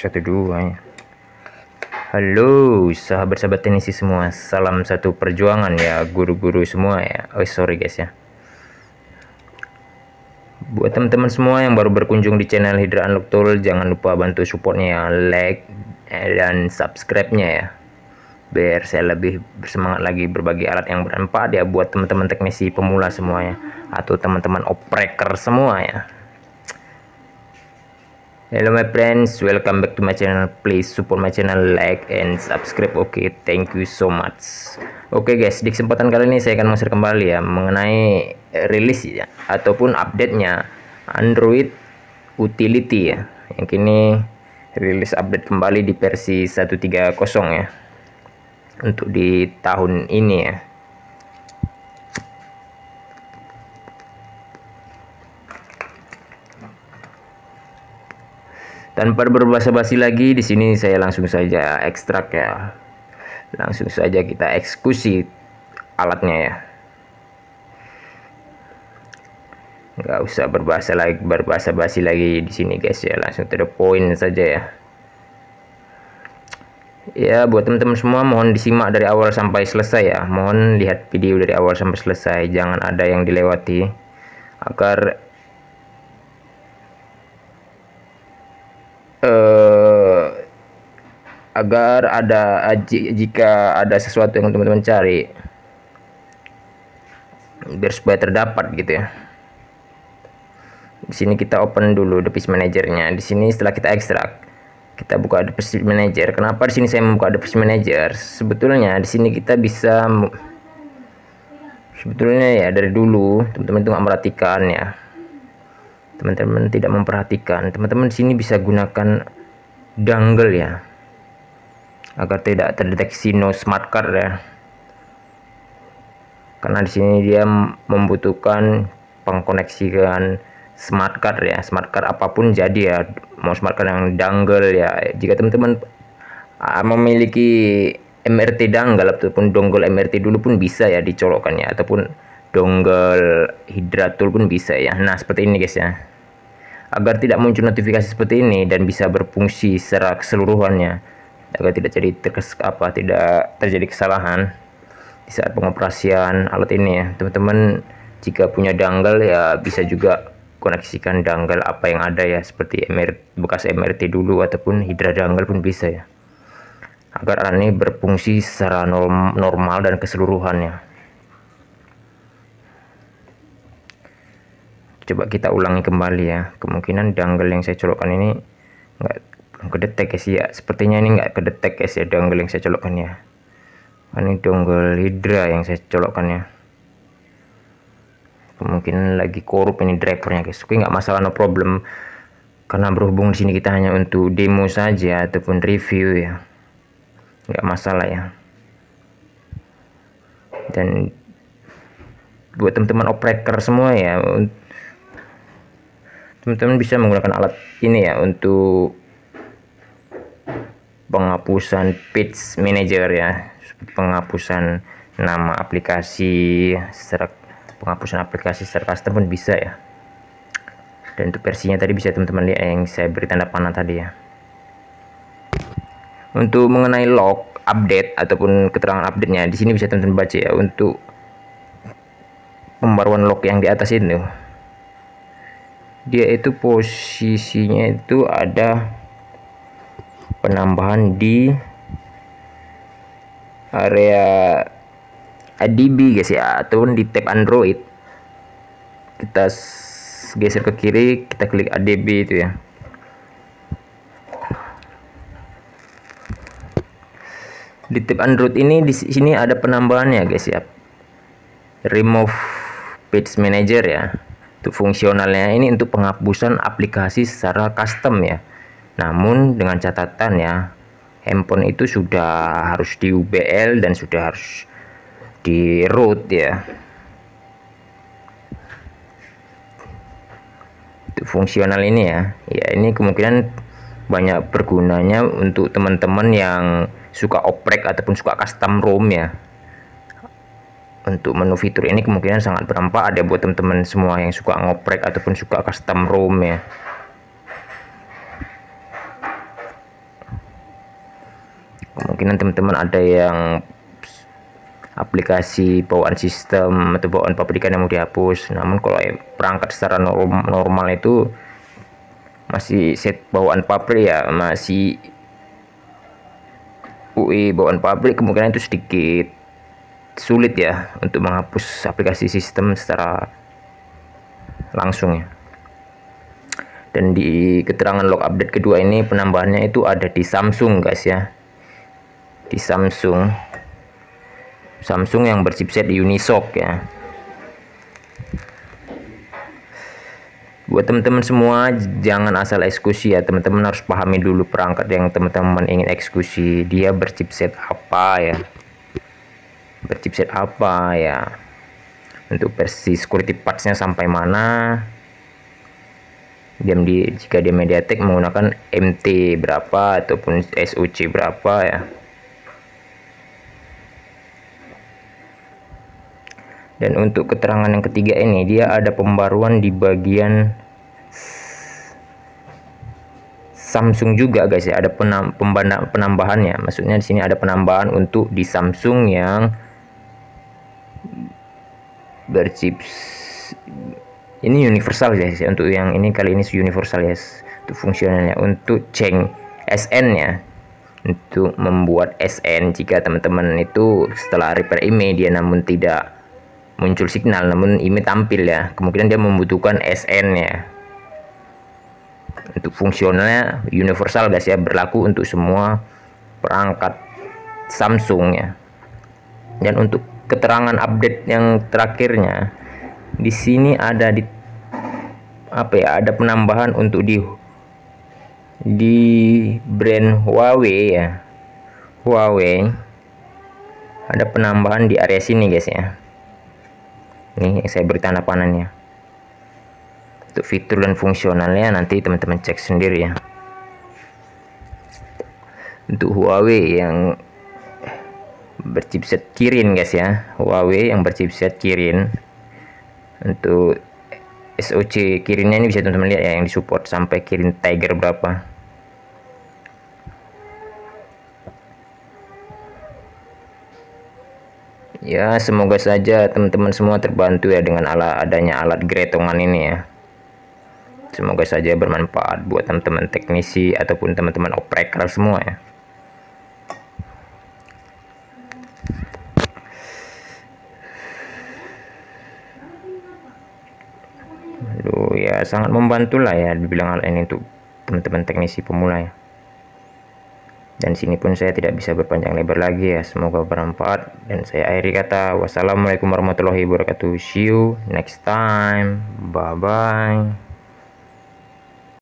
Satu dua ya. Halo sahabat-sahabat tenisi semua, salam satu perjuangan ya, guru-guru semua ya. Oh sorry guys ya. Buat teman-teman semua yang baru berkunjung di channel Hydra Unlock Tool, jangan lupa bantu supportnya ya, like dan subscribe-nya ya, biar saya lebih bersemangat lagi berbagi alat yang bermanfaat ya buat teman-teman teknisi pemula semuanya, atau teman-teman opreker semua ya. Hello my friends, welcome back to my channel. Please support my channel, like and subscribe. Oke, thank you so much. Oke guys, di kesempatan kali ini saya akan share kembali ya mengenai rilis ya ataupun update-nya Android Utility ya. Yang kini rilis update kembali di versi 1.3.0 ya. Untuk di tahun ini ya. Tanpa berbasa-basi lagi, di sini saya langsung saja ekstrak ya. Langsung saja kita eksekusi alatnya ya. Nggak usah berbasa-basi lagi di sini guys ya. Langsung to the point saja ya. Ya, buat teman-teman semua mohon disimak dari awal sampai selesai ya. Mohon lihat video dari awal sampai selesai, jangan ada yang dilewati agar jika ada sesuatu yang teman-teman cari, biar supaya terdapat gitu ya. Di sini kita open dulu device manajernya. Di sini setelah kita ekstrak, kita buka device manager. Kenapa di sini saya membuka device manager? Sebetulnya di sini kita bisa, sebetulnya ya dari dulu teman-teman itu nggak merhatikan ya. Teman-teman tidak memperhatikan, teman-teman di sini bisa gunakan dongle ya, agar tidak terdeteksi no smart card ya. Karena di sini dia membutuhkan pengkoneksian smart card ya, smart card apapun jadi ya, mau smart card yang dongle ya. Jika teman-teman memiliki MRT dongle ataupun dongle MRT dulu pun bisa ya dicolokkan ya, ataupun dongle Hydra Tool pun bisa ya. Nah seperti ini guys ya, agar tidak muncul notifikasi seperti ini dan bisa berfungsi secara keseluruhannya, agar tidak terjadi kesalahan di saat pengoperasian alat ini ya. Teman-teman jika punya dongle ya bisa juga koneksikan dongle apa yang ada ya, seperti bekas MRT dulu ataupun Hydra dongle pun bisa ya, agar alat ini berfungsi secara normal dan keseluruhannya. Coba kita ulangi kembali ya. Kemungkinan dongle yang saya colokkan ini belum kedetek guys ya. Sepertinya ini nggak kedetek guys ya, dongle yang saya colokkan ya. Ini dongle Hydra yang saya colokkan ya. Kemungkinan lagi korup ini drivernya guys. Oke, nggak masalah, no problem. Karena berhubung di sini kita hanya untuk demo saja ataupun review ya, nggak masalah ya. Dan buat teman-teman operator semua ya, teman-teman bisa menggunakan alat ini ya untuk penghapusan page manager ya, penghapusan nama aplikasi, penghapusan aplikasi secara custom pun bisa ya. Dan untuk versinya tadi bisa teman-teman lihat yang saya beri tanda panah tadi ya. Untuk mengenai log update ataupun keterangan update-nya, di sini bisa teman-teman baca ya. Untuk pembaruan log yang di atas ini, dia itu posisinya itu ada penambahan di area ADB guys ya, ataupun di tab Android. Kita geser ke kiri, kita klik ADB itu ya. Di tab Android ini di sini ada penambahannya guys ya, remove page manager ya. Untuk fungsionalnya ini untuk penghapusan aplikasi secara custom ya. Namun dengan catatan ya, handphone itu sudah harus di UBL dan sudah harus di root ya. Untuk fungsional ini ya, ini kemungkinan banyak bergunanya untuk teman-teman yang suka oprek ataupun suka custom ROM ya. Untuk menu fitur ini kemungkinan sangat bermanfaat ada buat teman-teman semua yang suka ngoprek ataupun suka custom ROM ya. kemungkinan teman-teman ada yang aplikasi bawaan sistem atau bawaan pabrikan yang mau dihapus. Namun kalau perangkat secara normal itu masih set bawaan pabrik ya, masih UI bawaan pabrik, kemungkinan itu sedikit sulit ya untuk menghapus aplikasi sistem secara langsung ya. Dan di keterangan log update kedua ini penambahannya itu ada di Samsung guys ya, di Samsung yang berchipset Unisoc ya. Buat teman-teman semua, jangan asal eksekusi ya, teman-teman harus pahami dulu perangkat yang teman-teman ingin eksekusi, dia berchipset apa ya, untuk versi security parts-nya sampai mana. Jika dia MediaTek menggunakan MT berapa ataupun SoC berapa ya. Dan untuk keterangan yang ketiga ini, dia ada pembaruan di bagian Samsung juga guys ya, ada penambahannya. Maksudnya di sini ada penambahan untuk di Samsung yang berchips ini universal guys ya. Untuk yang ini kali ini universal ya, untuk fungsionalnya. Untuk Cheng SN ya, untuk membuat SN jika teman-teman itu setelah repair IMEI dia namun tidak muncul signal, namun IMEI tampil ya, kemungkinan dia membutuhkan SN ya. Untuk fungsionalnya universal guys ya, berlaku untuk semua perangkat Samsung ya. Dan untuk keterangan update yang terakhirnya, di sini ada ada penambahan untuk di brand Huawei ya. Huawei ada penambahan di area sini guys ya. Ini yang saya beri tanda panahnya. Untuk fitur dan fungsionalnya nanti teman-teman cek sendiri ya. Untuk Huawei yang berchipset Kirin guys ya, Huawei yang berchipset Kirin, untuk SoC Kirinnya ini bisa teman-teman lihat ya, yang disupport sampai Kirin Tiger berapa. Ya, semoga saja teman-teman semua terbantu ya dengan adanya alat gretongan ini ya. Semoga saja bermanfaat buat teman-teman teknisi ataupun teman-teman operator semua ya. Aduh ya, sangat membantu lah ya dibilang hal ini untuk teman-teman teknisi pemula ya. Dan sini pun saya tidak bisa berpanjang lebar lagi ya, semoga bermanfaat. Dan saya akhiri kata, wassalamualaikum warahmatullahi wabarakatuh. See you next time, bye bye.